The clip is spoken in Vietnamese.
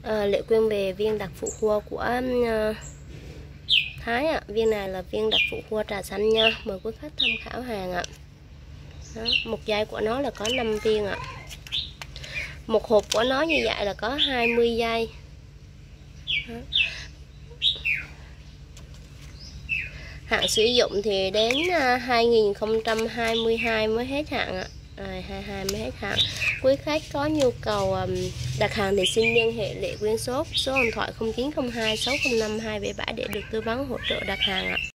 Lệ Quyên về viên đặc phụ hoa của Thái ạ. Viên này là viên đặc phụ hoa trà xanh nha. Mời quý khách tham khảo hàng ạ. Đó, một dây của nó là có 5 viên ạ. Một hộp của nó như vậy là có 20 dây. Đó. Hạn sử dụng thì đến 2022 mới hết hạn ạ. 22 mới hết hạn. Quý khách có nhu cầu đặt hàng thì xin liên hệ Lệ Quyên số điện thoại 0902 605 277 để được tư vấn hỗ trợ đặt hàng ạ.